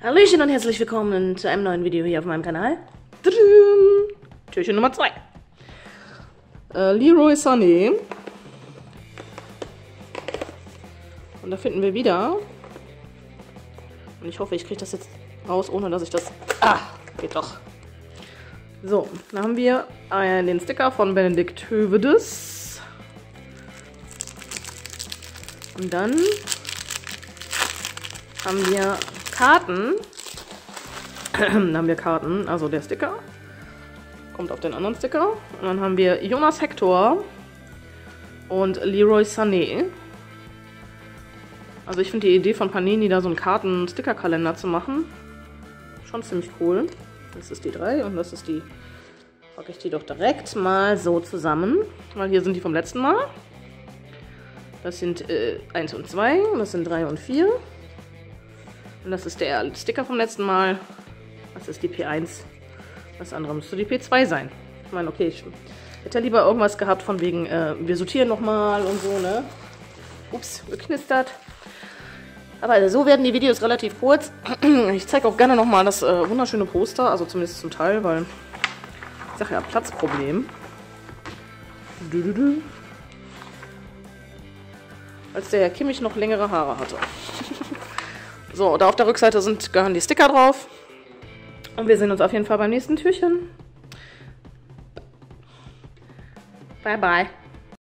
Hallöchen und herzlich willkommen zu einem neuen Video hier auf meinem Kanal. Türchen Nummer 2. Leroy Sané. Und da finden wir wieder. Und ich hoffe, ich kriege das jetzt raus, ohne dass ich das... Ah, geht doch. So, da haben wir den Sticker von Benedikt Hövedes. Und dann haben wir Karten. Dann haben wir Karten, also der Sticker kommt auf den anderen Sticker. Und dann haben wir Jonas Hector und Leroy Sané. Also ich finde die Idee von Panini, da so einen Karten-Sticker-Kalender zu machen, schon ziemlich cool. Das ist die 3 und das ist die... Packe ich die doch direkt mal so zusammen, weil hier sind die vom letzten Mal. Das sind 1 und 2, das sind 3 und 4. Und das ist der Sticker vom letzten Mal. Das ist die P1. Das andere müsste die P2 sein. Ich meine, okay, ich hätte ja lieber irgendwas gehabt von wegen, wir sortieren nochmal und so, ne? Ups, geknistert. Aber so werden die Videos relativ kurz. Ich zeige auch gerne nochmal das wunderschöne Poster, also zumindest zum Teil, weil ich sage ja, Platzproblem. Als der Herr Kimmich noch längere Haare hatte. So, da auf der Rückseite gehören die Sticker drauf. Und wir sehen uns auf jeden Fall beim nächsten Türchen. Bye, bye.